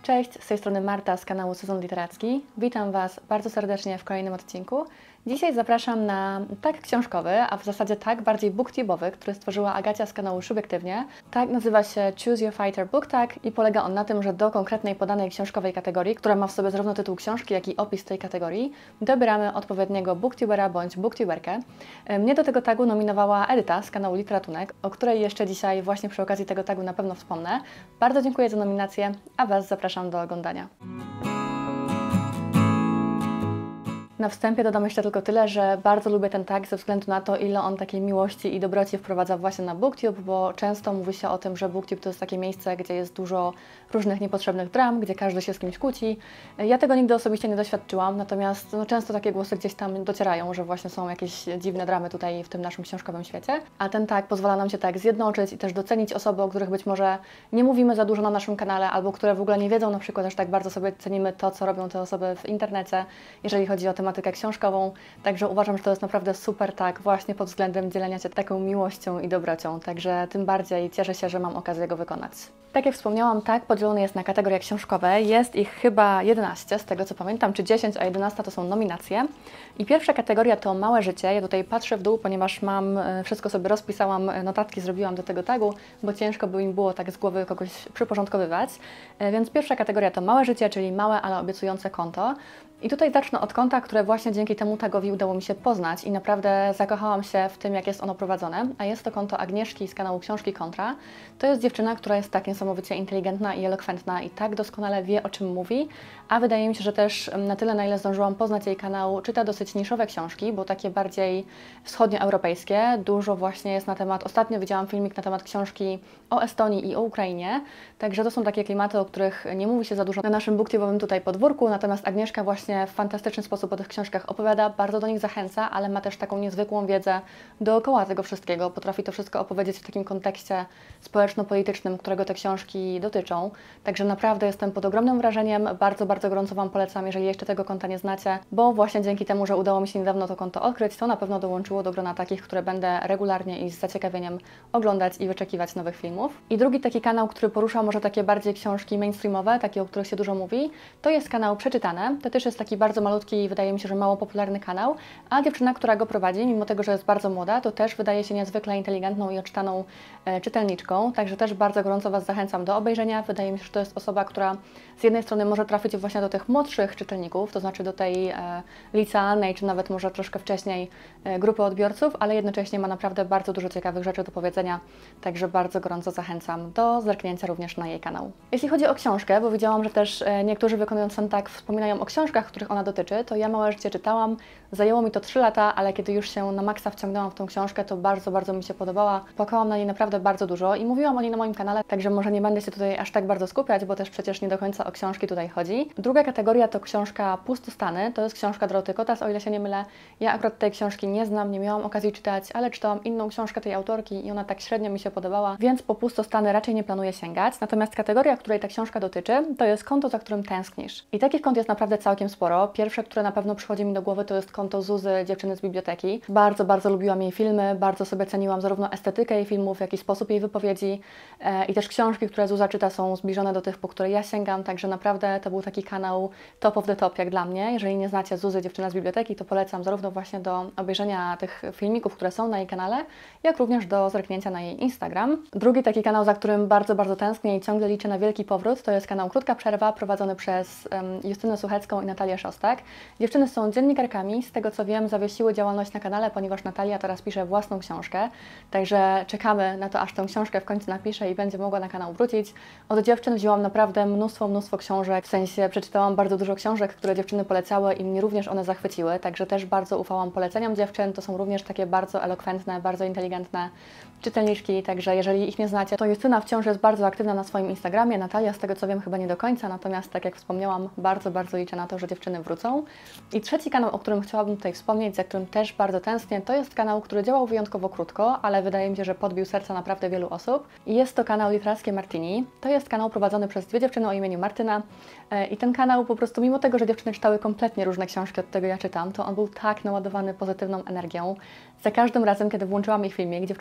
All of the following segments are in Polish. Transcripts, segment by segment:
Cześć, z tej strony Marta z kanału Sezon Literacki. Witam Was bardzo serdecznie w kolejnym odcinku. Dzisiaj zapraszam na tag książkowy, a w zasadzie tag bardziej booktube'owy, który stworzyła Agacia z kanału Subiektywnie. Tag nazywa się Choose Your Fighter Book Tag i polega on na tym, że do konkretnej podanej książkowej kategorii, która ma w sobie zarówno tytuł książki, jak i opis tej kategorii, dobieramy odpowiedniego booktubera bądź booktuberkę. Mnie do tego tagu nominowała Edyta z kanału Literatunek, o której jeszcze dzisiaj właśnie przy okazji tego tagu na pewno wspomnę. Bardzo dziękuję za nominację, a Was zapraszam do oglądania. Na wstępie dodam jeszcze tylko tyle, że bardzo lubię ten tag ze względu na to, ile on takiej miłości i dobroci wprowadza właśnie na BookTube, bo często mówi się o tym, że BookTube to jest takie miejsce, gdzie jest dużo różnych niepotrzebnych dram, gdzie każdy się z kimś kłóci. Ja tego nigdy osobiście nie doświadczyłam, natomiast często takie głosy gdzieś tam docierają, że właśnie są jakieś dziwne dramy tutaj w tym naszym książkowym świecie. A ten tag pozwala nam się tak zjednoczyć i też docenić osoby, o których być może nie mówimy za dużo na naszym kanale, albo które w ogóle nie wiedzą na przykład, że tak bardzo sobie cenimy to, co robią te osoby w internecie, jeżeli chodzi o tematykę książkową. Także uważam, że to jest naprawdę super tag właśnie pod względem dzielenia się taką miłością i dobrocią. Także tym bardziej cieszę się, że mam okazję go wykonać. Tak jak wspomniałam, tag podzielony jest na kategorie książkowe. Jest ich chyba 11, z tego co pamiętam, czy 10, a 11 to są nominacje. I pierwsza kategoria to Małe życie. Ja tutaj patrzę w dół, ponieważ wszystko sobie rozpisałam, notatki zrobiłam do tego tagu, bo ciężko by mi było tak z głowy kogoś przyporządkowywać. Więc pierwsza kategoria to Małe życie, czyli małe, ale obiecujące konto. I tutaj zacznę od konta, które właśnie dzięki temu tagowi udało mi się poznać i naprawdę zakochałam się w tym, jak jest ono prowadzone, a jest to konto Agnieszki z kanału Książki Kontra. To jest dziewczyna, która jest tak niesamowicie inteligentna i elokwentna i tak doskonale wie, o czym mówi, a wydaje mi się, że też na tyle, na ile zdążyłam poznać jej kanał, czyta dosyć niszowe książki, bo takie bardziej wschodnioeuropejskie. Dużo właśnie jest na temat, ostatnio widziałam filmik na temat książki o Estonii i o Ukrainie, także to są takie klimaty, o których nie mówi się za dużo na naszym booktube'owym tutaj podwórku, natomiast Agnieszka właśnie w fantastyczny sposób o tych książkach opowiada, bardzo do nich zachęca, ale ma też taką niezwykłą wiedzę dookoła tego wszystkiego. Potrafi to wszystko opowiedzieć w takim kontekście społeczno-politycznym, którego te książki dotyczą. Także naprawdę jestem pod ogromnym wrażeniem. Bardzo, bardzo gorąco Wam polecam, jeżeli jeszcze tego konta nie znacie, bo właśnie dzięki temu, że udało mi się niedawno to konto odkryć, to na pewno dołączyło do grona takich, które będę regularnie i z zaciekawieniem oglądać i wyczekiwać nowych filmów. I drugi taki kanał, który porusza może takie bardziej książki mainstreamowe, takie, o których się dużo mówi, to jest kanał Przeczytane. To też jest taki bardzo malutki i wydaje mi się, że mało popularny kanał, a dziewczyna, która go prowadzi, mimo tego, że jest bardzo młoda, to też wydaje się niezwykle inteligentną i odczytaną czytelniczką, także też bardzo gorąco Was zachęcam do obejrzenia. Wydaje mi się, że to jest osoba, która z jednej strony może trafić właśnie do tych młodszych czytelników, to znaczy do tej licealnej, czy nawet może troszkę wcześniej grupy odbiorców, ale jednocześnie ma naprawdę bardzo dużo ciekawych rzeczy do powiedzenia, także bardzo gorąco zachęcam do zerknięcia również na jej kanał. Jeśli chodzi o książkę, bo widziałam, że też niektórzy wykonując ten tag wspominają o książkach, których ona dotyczy, to ja Małe życie czytałam, zajęło mi to 3 lata, ale kiedy już się na maksa wciągnęłam w tą książkę, to bardzo, bardzo mi się podobała. Płakałam na niej naprawdę bardzo dużo i mówiłam o niej na moim kanale, także może nie będę się tutaj aż tak bardzo skupiać, bo też przecież nie do końca o książki tutaj chodzi. Druga kategoria to książka Pustostany, to jest książka Doroty Kotas, o ile się nie mylę. Ja akurat tej książki nie znam, nie miałam okazji czytać, ale czytałam inną książkę tej autorki i ona tak średnio mi się podobała, więc po Pustostany raczej nie planuję sięgać. Natomiast kategoria, której ta książka dotyczy, to jest konto, za którym tęsknisz. I takich kont jest naprawdę całkiem sporo. Pierwsze, które na pewno przychodzi mi do głowy, to jest konto Zuzy, dziewczyny z biblioteki. Bardzo, bardzo lubiłam jej filmy, bardzo sobie ceniłam zarówno estetykę jej filmów, jak i sposób jej wypowiedzi i też książki, które Zuza czyta, są zbliżone do tych, po które ja sięgam, także naprawdę to był taki kanał top of the top jak dla mnie. Jeżeli nie znacie Zuzy, dziewczyna z biblioteki, to polecam zarówno właśnie do obejrzenia tych filmików, które są na jej kanale, jak również do zerknięcia na jej Instagram. Drugi taki kanał, za którym bardzo, bardzo tęsknię i ciągle liczę na wielki powrót, to jest kanał Krótka Przerwa, prowadzony przez Justynę Suchecką i Natalię Szostak. Dziewczyny są dziennikarkami, z tego co wiem, zawiesiły działalność na kanale, ponieważ Natalia teraz pisze własną książkę, także czekamy na to, aż tę książkę w końcu napisze i będzie mogła na kanał wrócić. Od dziewczyn wzięłam naprawdę mnóstwo książek, w sensie przeczytałam bardzo dużo książek, które dziewczyny polecały i mnie również one zachwyciły, także też bardzo ufałam poleceniom dziewczyn, to są również takie bardzo elokwentne, bardzo inteligentne czytelniczki, także jeżeli ich nie znacie, to Justyna wciąż jest bardzo aktywna na swoim Instagramie, Natalia z tego co wiem chyba nie do końca, natomiast tak jak wspomniałam, bardzo, bardzo liczę na to, że dziewczyny wrócą. I trzeci kanał, o którym chciałabym tutaj wspomnieć, za którym też bardzo tęsknię, to jest kanał, który działał wyjątkowo krótko, ale wydaje mi się, że podbił serca naprawdę wielu osób. I jest to kanał Literackie Martini. To jest kanał prowadzony przez dwie dziewczyny o imieniu Martyna. I ten kanał po prostu, mimo tego, że dziewczyny czytały kompletnie różne książki od tego ja czytam, to on był tak naładowany pozytywną energią. Za każdym razem, kiedy włączyłam ich filmik, dziewczyny tam się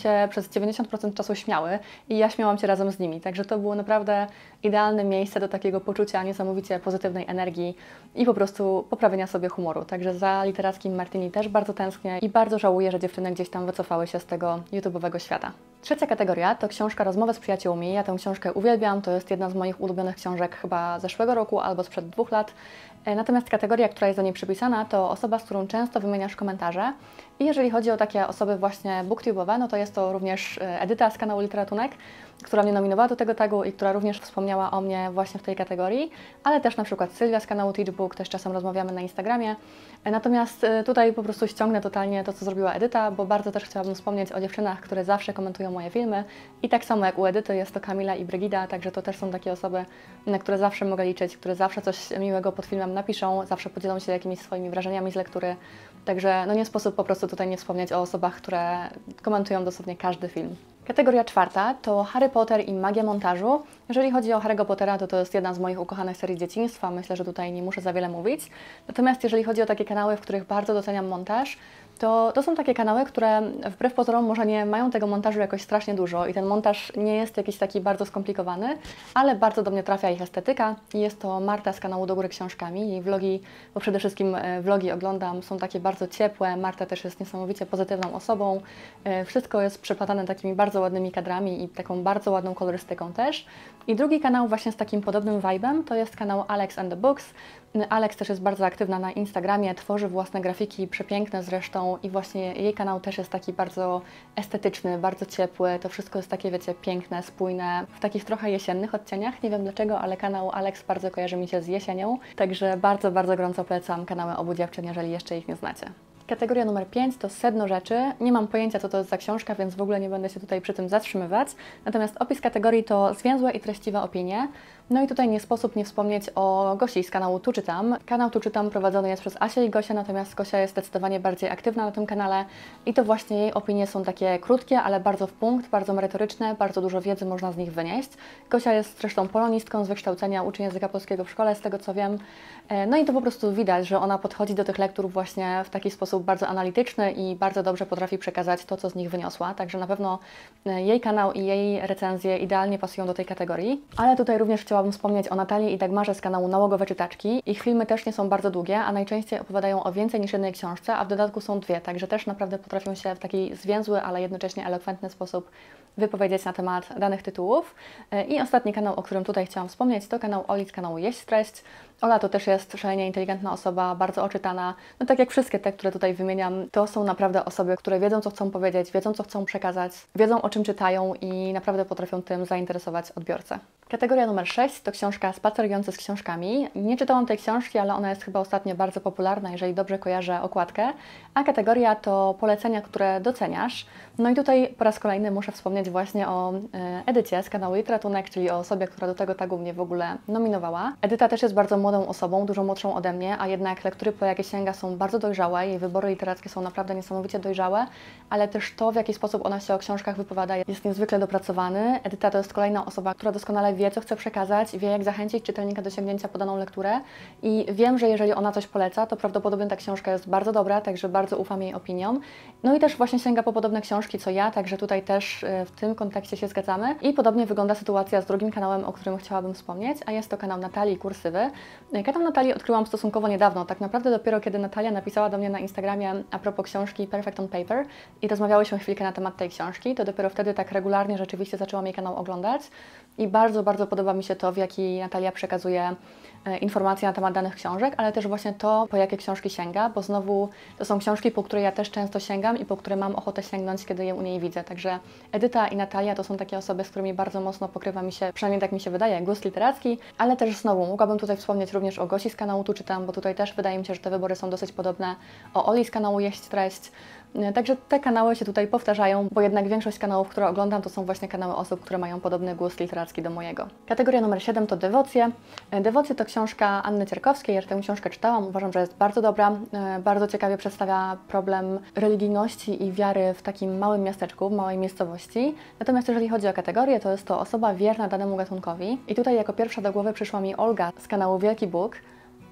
się przez 90% czasu śmiały i ja śmiałam się razem z nimi. Także to było naprawdę idealne miejsce do takiego poczucia niesamowicie pozytywnej energii i po prostu poprawienia sobie humoru. Także za literackim Martini też bardzo tęsknię i bardzo żałuję, że dziewczyny gdzieś tam wycofały się z tego YouTube'owego świata. Trzecia kategoria to książka Rozmowy z przyjaciółmi. Ja tę książkę uwielbiam, to jest jedna z moich ulubionych książek chyba zeszłego roku albo sprzed 2 lat. Natomiast kategoria, która jest do niej przypisana, to osoba, z którą często wymieniasz komentarze. I jeżeli chodzi o takie osoby właśnie booktube'owe, no to jest to również Edyta z kanału Literatunek, która mnie nominowała do tego tagu i która również wspomniała o mnie właśnie w tej kategorii, ale też na przykład Sylwia z kanału Teachbook, też czasem rozmawiamy na Instagramie. Natomiast tutaj po prostu ściągnę totalnie to, co zrobiła Edyta, bo bardzo też chciałabym wspomnieć o dziewczynach, które zawsze komentują moje filmy i tak samo jak u Edyty jest to Kamila i Brygida, także to też są takie osoby, na które zawsze mogę liczyć, które zawsze coś miłego pod filmem napiszą, zawsze podzielą się jakimiś swoimi wrażeniami z lektury, także no nie sposób po prostu tutaj nie wspomnieć o osobach, które komentują dosłownie każdy film. Kategoria czwarta to Harry Potter i magia montażu. Jeżeli chodzi o Harry'ego Pottera, to jest jedna z moich ukochanych serii z dzieciństwa, myślę, że tutaj nie muszę za wiele mówić. Natomiast jeżeli chodzi o takie kanały, w których bardzo doceniam montaż, to są takie kanały, które wbrew pozorom może nie mają tego montażu jakoś strasznie dużo i ten montaż nie jest jakiś taki bardzo skomplikowany, ale bardzo do mnie trafia ich estetyka. I jest to Marta z kanału Do Góry Książkami. Jej vlogi, bo przede wszystkim vlogi oglądam, są takie bardzo ciepłe. Marta też jest niesamowicie pozytywną osobą. Wszystko jest przeplatane takimi bardzo ładnymi kadrami i taką bardzo ładną kolorystyką też. I drugi kanał właśnie z takim podobnym vibe'em to jest kanał Alex and the Books. Alex też jest bardzo aktywna na Instagramie, tworzy własne grafiki, przepiękne zresztą i właśnie jej kanał też jest taki bardzo estetyczny, bardzo ciepły, to wszystko jest takie, wiecie, piękne, spójne, w takich trochę jesiennych odcieniach, nie wiem dlaczego, ale kanał Alex bardzo kojarzy mi się z jesienią, także bardzo, bardzo gorąco polecam kanały obu dziewczyn, jeżeli jeszcze ich nie znacie. Kategoria numer 5 to sedno rzeczy. Nie mam pojęcia, co to jest za książka, więc w ogóle nie będę się tutaj przy tym zatrzymywać. Natomiast opis kategorii to zwięzłe i treściwe opinie. No i tutaj nie sposób nie wspomnieć o Gosi z kanału Tu Czytam. Kanał Tu Czytam prowadzony jest przez Asię i Gosię, natomiast Gosia jest zdecydowanie bardziej aktywna na tym kanale i to właśnie jej opinie są takie krótkie, ale bardzo w punkt, bardzo merytoryczne, bardzo dużo wiedzy można z nich wynieść. Gosia jest zresztą polonistką z wykształcenia, uczy języka polskiego w szkole, z tego co wiem. No i to po prostu widać, że ona podchodzi do tych lektur właśnie w taki sposób bardzo analityczny i bardzo dobrze potrafi przekazać to, co z nich wyniosła. Także na pewno jej kanał i jej recenzje idealnie pasują do tej kategorii. Ale tutaj również chciałabym wspomnieć o Natalii i Dagmarze z kanału Nałogowe Czytaczki. Ich filmy też nie są bardzo długie, a najczęściej opowiadają o więcej niż jednej książce, a w dodatku są 2, także też naprawdę potrafią się w taki zwięzły, ale jednocześnie elokwentny sposób wypowiedzieć na temat danych tytułów. I ostatni kanał, o którym tutaj chciałam wspomnieć, to kanał Oli z kanału Jeść Treść. Ola to też jest szalenie inteligentna osoba, bardzo oczytana. No tak jak wszystkie te, które tutaj wymieniam, to są naprawdę osoby, które wiedzą, co chcą powiedzieć, wiedzą, co chcą przekazać, wiedzą, o czym czytają i naprawdę potrafią tym zainteresować odbiorcę. Kategoria numer 6 to książka Spacerujący z książkami. Nie czytałam tej książki, ale ona jest chyba ostatnio bardzo popularna, jeżeli dobrze kojarzę okładkę. A kategoria to polecenia, które doceniasz. No i tutaj po raz kolejny muszę wspomnieć właśnie o Edycie z kanału Literatunek, czyli o osobie, która do tego tagu mnie w ogóle nominowała. Edyta też jest bardzo młodą osobą, dużo młodszą ode mnie, a jednak lektury, po jakie sięga, są bardzo dojrzałe. Jej wybory literackie są naprawdę niesamowicie dojrzałe, ale też to, w jaki sposób ona się o książkach wypowiada, jest niezwykle dopracowany. Edyta to jest kolejna osoba, która doskonale wie, co chce przekazać, wie, jak zachęcić czytelnika do sięgnięcia po daną lekturę i wiem, że jeżeli ona coś poleca, to prawdopodobnie ta książka jest bardzo dobra, także bardzo ufam jej opiniom. No i też właśnie sięga po podobne książki co ja, także tutaj też w tym kontekście się zgadzamy. I podobnie wygląda sytuacja z drugim kanałem, o którym chciałabym wspomnieć, a jest to kanał Natalii Kursywy. Kanał Natalii odkryłam stosunkowo niedawno, tak naprawdę dopiero kiedy Natalia napisała do mnie na Instagramie a propos książki Perfect on Paper i rozmawiałyśmy chwilkę na temat tej książki, to dopiero wtedy tak regularnie rzeczywiście zaczęłam jej kanał oglądać i bardzo, bardzo podoba mi się to, w jaki Natalia przekazuje informacje na temat danych książek, ale też właśnie to, po jakie książki sięga, bo znowu to są książki, po które ja też często sięgam i po które mam ochotę sięgnąć, kiedy je u niej widzę. Także Edyta i Natalia to są takie osoby, z którymi bardzo mocno pokrywa mi się, przynajmniej tak mi się wydaje, gust literacki, ale też znowu mogłabym tutaj wspomnieć również o Gosi z kanału Tu Czytam, bo tutaj też wydaje mi się, że te wybory są dosyć podobne, o Oli z kanału Jeść Treść. Także te kanały się tutaj powtarzają, bo jednak większość kanałów, które oglądam, to są właśnie kanały osób, które mają podobny gust literacki do mojego. Kategoria numer 7 to Dewocje. Dewocje to książka Anny Cierkowskiej, ja tę książkę czytałam, uważam, że jest bardzo dobra, bardzo ciekawie przedstawia problem religijności i wiary w takim małym miasteczku, w małej miejscowości. Natomiast jeżeli chodzi o kategorię, to jest to osoba wierna danemu gatunkowi. I tutaj jako pierwsza do głowy przyszła mi Olga z kanału Wielki Bóg.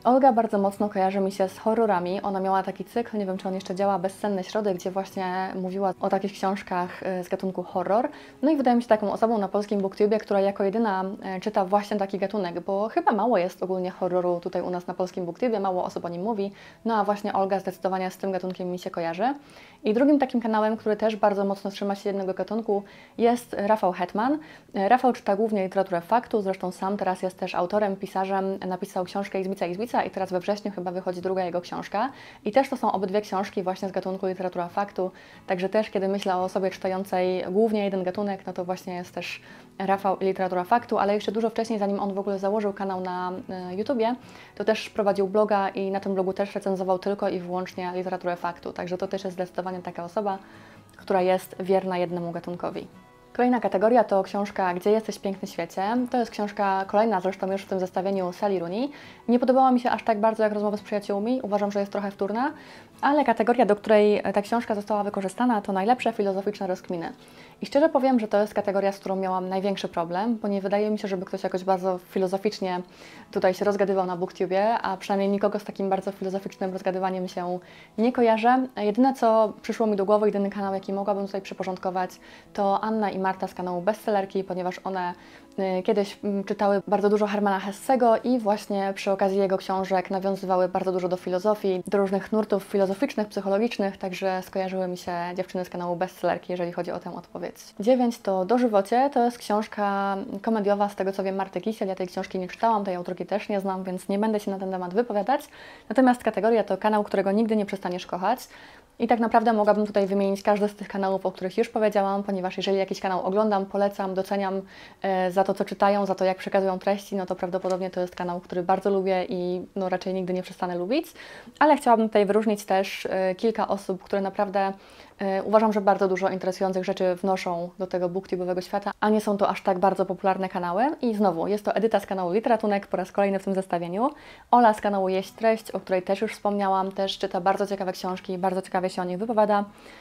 Olga bardzo mocno kojarzy mi się z horrorami. Ona miała taki cykl, nie wiem czy on jeszcze działa, Bezsenne Środy, gdzie właśnie mówiła o takich książkach z gatunku horror. No i wydaje mi się taką osobą na polskim BookTubie, która jako jedyna czyta właśnie taki gatunek, bo chyba mało jest ogólnie horroru tutaj u nas na polskim BookTubie, mało osób o nim mówi. No a właśnie Olga zdecydowanie z tym gatunkiem mi się kojarzy. I drugim takim kanałem, który też bardzo mocno trzyma się jednego gatunku, jest Rafał Hetman. Rafał czyta głównie literaturę faktu, zresztą sam teraz jest też autorem, pisarzem, napisał książkę Izbica i teraz we wrześniu chyba wychodzi druga jego książka. I też to są obydwie książki właśnie z gatunku literatura faktu, także też kiedy myślę o osobie czytającej głównie jeden gatunek, no to właśnie jest też Rafał i literatura faktu, ale jeszcze dużo wcześniej, zanim on w ogóle założył kanał na YouTubie, to też prowadził bloga i na tym blogu też recenzował tylko i wyłącznie literaturę faktu, także to też jest zdecydowanie taka osoba, która jest wierna jednemu gatunkowi. Kolejna kategoria to książka Gdzie jesteś, piękny świecie. To jest książka kolejna zresztą już w tym zestawieniu Sally Rooney. Nie podobała mi się aż tak bardzo jak Rozmowy z przyjaciółmi, uważam, że jest trochę wtórna, ale kategoria, do której ta książka została wykorzystana, to najlepsze filozoficzne rozkminy. I szczerze powiem, że to jest kategoria, z którą miałam największy problem, bo nie wydaje mi się, żeby ktoś jakoś bardzo filozoficznie tutaj się rozgadywał na BookTubie, a przynajmniej nikogo z takim bardzo filozoficznym rozgadywaniem się nie kojarzę. Jedyne, co przyszło mi do głowy, jedyny kanał, jaki mogłabym tutaj przyporządkować, to Anna i Marta z kanału Bestsellerki, ponieważ one kiedyś czytały bardzo dużo Hermana Hessego i właśnie przy okazji jego książek nawiązywały bardzo dużo do filozofii, do różnych nurtów filozoficznych, psychologicznych, także skojarzyły mi się dziewczyny z kanału Bestsellerki, jeżeli chodzi o tę odpowiedź. 9 to Dożywocie, to jest książka komediowa, z tego co wiem, Marty Kisiel. Ja tej książki nie czytałam, tej autorki też nie znam, więc nie będę się na ten temat wypowiadać. Natomiast kategoria to kanał, którego nigdy nie przestaniesz kochać. I tak naprawdę mogłabym tutaj wymienić każdy z tych kanałów, o których już powiedziałam, ponieważ jeżeli jakiś kanał oglądam, polecam, doceniam za to, co czytają, za to, jak przekazują treści, no to prawdopodobnie to jest kanał, który bardzo lubię i no raczej nigdy nie przestanę lubić. Ale chciałabym tutaj wyróżnić też kilka osób, które naprawdę uważam, że bardzo dużo interesujących rzeczy wnoszą do tego booktubowego świata, a nie są to aż tak bardzo popularne kanały. I znowu, jest to Edyta z kanału Literatunek, po raz kolejny w tym zestawieniu. Ola z kanału Jeść Treść, o której też już wspomniałam, też czyta bardzo ciekawe książki, bardzo ciekawie się o nich wypowiada.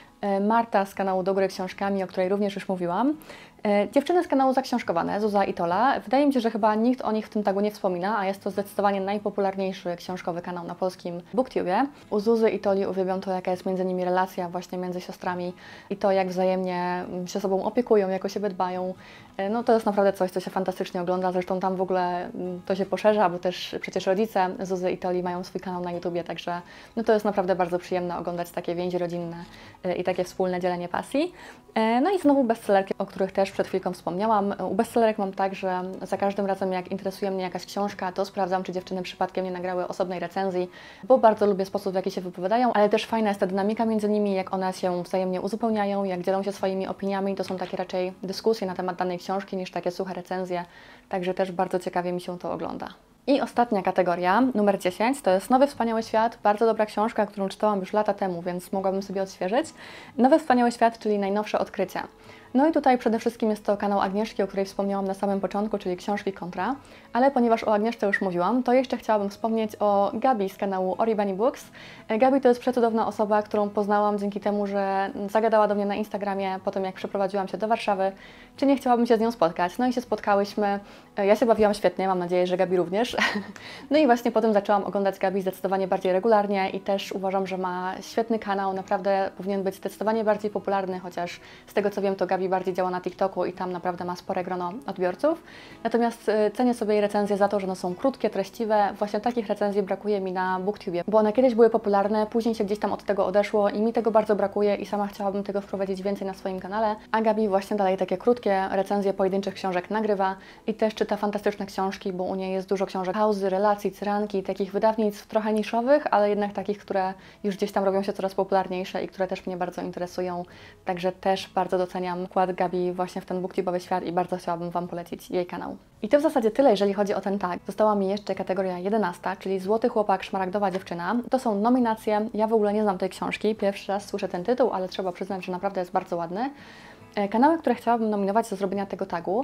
Marta z kanału Do Góry Książkami, o której również już mówiłam. Dziewczyny z kanału Zaksiążkowane, Zuza i Tola. Wydaje mi się, że chyba nikt o nich w tym tagu nie wspomina, a jest to zdecydowanie najpopularniejszy książkowy kanał na polskim BookTubie. U Zuzy i Toli uwielbiam to, jaka jest między nimi relacja właśnie między siostrami i to, jak wzajemnie się sobą opiekują, jak o siebie dbają. No to jest naprawdę coś, co się fantastycznie ogląda, zresztą tam w ogóle to się poszerza, bo też przecież rodzice Zuzy i Toli mają swój kanał na YouTubie, także no to jest naprawdę bardzo przyjemne oglądać takie więzi rodzinne i takie wspólne dzielenie pasji. No i znowu bestsellerki, o których też przed chwilką wspomniałam. U bestsellerek mam tak, że za każdym razem jak interesuje mnie jakaś książka, to sprawdzam, czy dziewczyny przypadkiem nie nagrały osobnej recenzji, bo bardzo lubię sposób, w jaki się wypowiadają, ale też fajna jest ta dynamika między nimi, jak one się wzajemnie uzupełniają, jak dzielą się swoimi opiniami. To są takie raczej dyskusje na temat danej książki niż takie suche recenzje, także też bardzo ciekawie mi się to ogląda. I ostatnia kategoria, numer 10, to jest Nowy Wspaniały Świat, bardzo dobra książka, którą czytałam już lata temu, więc mogłabym sobie odświeżyć. Nowy Wspaniały Świat, czyli najnowsze odkrycia. No i tutaj przede wszystkim jest to kanał Agnieszki, o której wspomniałam na samym początku, czyli Książki Kontra, ale ponieważ o Agnieszce już mówiłam, to jeszcze chciałabym wspomnieć o Gabi z kanału Oribani Books. Gabi to jest przecudowna osoba, którą poznałam dzięki temu, że zagadała do mnie na Instagramie po tym, jak przeprowadziłam się do Warszawy, czy nie chciałabym się z nią spotkać. No i się spotkałyśmy, ja się bawiłam świetnie, mam nadzieję, że Gabi również. No i właśnie potem zaczęłam oglądać Gabi zdecydowanie bardziej regularnie i też uważam, że ma świetny kanał, naprawdę powinien być zdecydowanie bardziej popularny, chociaż z tego co wiem, to Gabi bardziej działa na TikToku i tam naprawdę ma spore grono odbiorców. Natomiast cenię sobie jej recenzje za to, że one są krótkie, treściwe. Właśnie takich recenzji brakuje mi na BookTubie, bo one kiedyś były popularne, później się gdzieś tam od tego odeszło i mi tego bardzo brakuje i sama chciałabym tego wprowadzić więcej na swoim kanale. A Gabi właśnie dalej takie krótkie recenzje pojedynczych książek nagrywa i też czyta fantastyczne książki, bo u niej jest dużo książek pauzy, relacji, cyranki, takich wydawnictw trochę niszowych, ale jednak takich, które już gdzieś tam robią się coraz popularniejsze i które też mnie bardzo interesują. Także też bardzo doceniam wkład Gabi właśnie w ten booktube'owy świat i bardzo chciałabym Wam polecić jej kanał. I to w zasadzie tyle, jeżeli chodzi o ten tag. Została mi jeszcze kategoria 11, czyli Złoty Chłopak, Szmaragdowa Dziewczyna. To są nominacje. Ja w ogóle nie znam tej książki. Pierwszy raz słyszę ten tytuł, ale trzeba przyznać, że naprawdę jest bardzo ładny. Kanały, które chciałabym nominować do zrobienia tego tagu,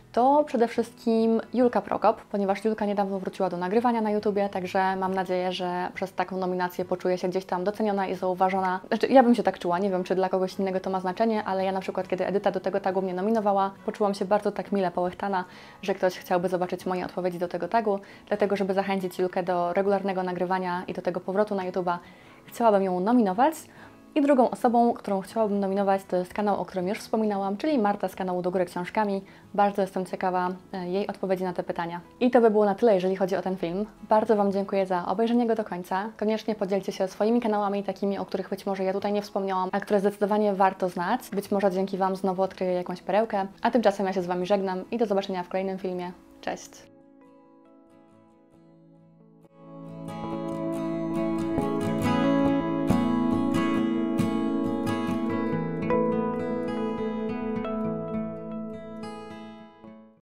to przede wszystkim Julka Prokop, ponieważ Julka niedawno wróciła do nagrywania na YouTubie, także mam nadzieję, że przez taką nominację poczuje się gdzieś tam doceniona i zauważona. Znaczy, ja bym się tak czuła, nie wiem, czy dla kogoś innego to ma znaczenie, ale ja na przykład, kiedy Edyta do tego tagu mnie nominowała, poczułam się bardzo tak mile połechtana, że ktoś chciałby zobaczyć moje odpowiedzi do tego tagu, dlatego, żeby zachęcić Julkę do regularnego nagrywania i do tego powrotu na YouTube'a, chciałabym ją nominować. I drugą osobą, którą chciałabym nominować, to jest kanał, o którym już wspominałam, czyli Marta z kanału Do Góry Książkami. Bardzo jestem ciekawa jej odpowiedzi na te pytania. I to by było na tyle, jeżeli chodzi o ten film. Bardzo Wam dziękuję za obejrzenie go do końca. Koniecznie podzielcie się swoimi kanałami, takimi, o których być może ja tutaj nie wspomniałam, a które zdecydowanie warto znać. Być może dzięki Wam znowu odkryję jakąś perełkę. A tymczasem ja się z Wami żegnam i do zobaczenia w kolejnym filmie. Cześć!